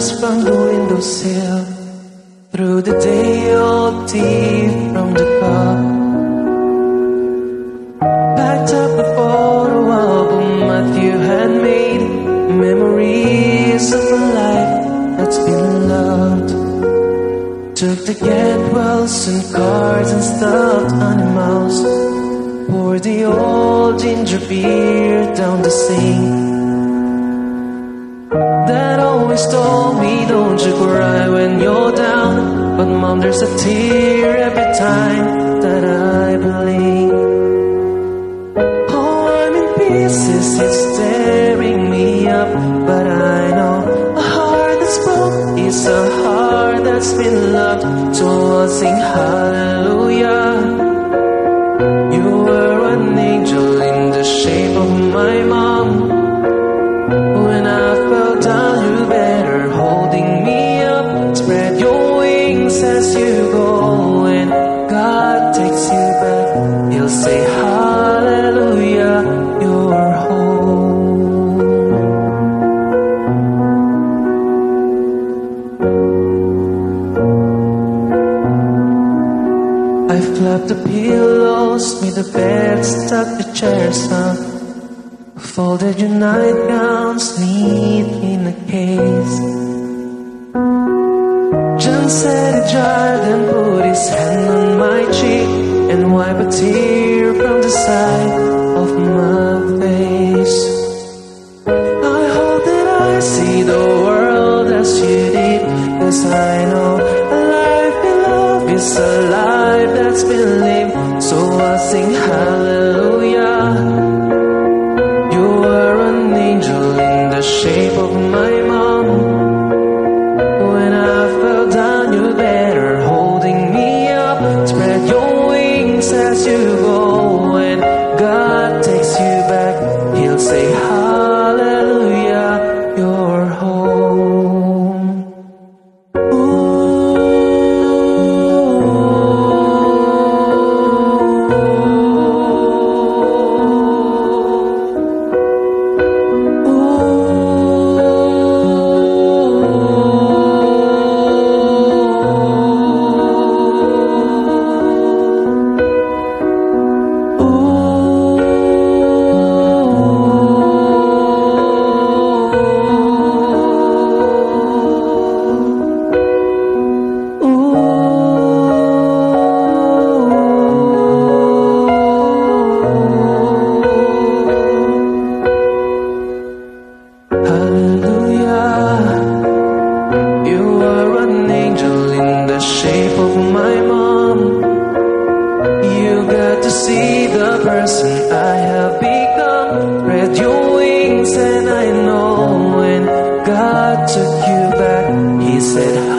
eyes from the windowsill. Through the day-old tea from the cup. Packed up a photo album Matthew had made. Memories of a life that's been loved. Took the get-wells and cards and stuffed animals. Poured the old ginger beer down the sink. Dad always told me, don't you cry when you're down. But Mom, there's a tear every time that I blink. Oh, I'm in pieces, it's tearing me up. But I know a heart that's broke is a heart that's been loved. So I'll sing hallelujah. You were an angel in the shape of my mom. When I fell down, you better holding me up. Spread your wings as you go. When God takes you back, He'll say hallelujah, you're home. I flapped the pillows, made the bed, stuck the chairs up. Folded your nightgowns neat in a case. John said he dried and put his hand on my cheek and wiped a tear from the side of my face. I hope that I see the world as you did, 'cause I know a life in love is a life that's been lived. So I sing hallelujah. You were an angel in the shape of my mom. When I fell down, you better holding me up. Spread your wings as you go. When God takes you back, He'll say hallelujah, you're home. Said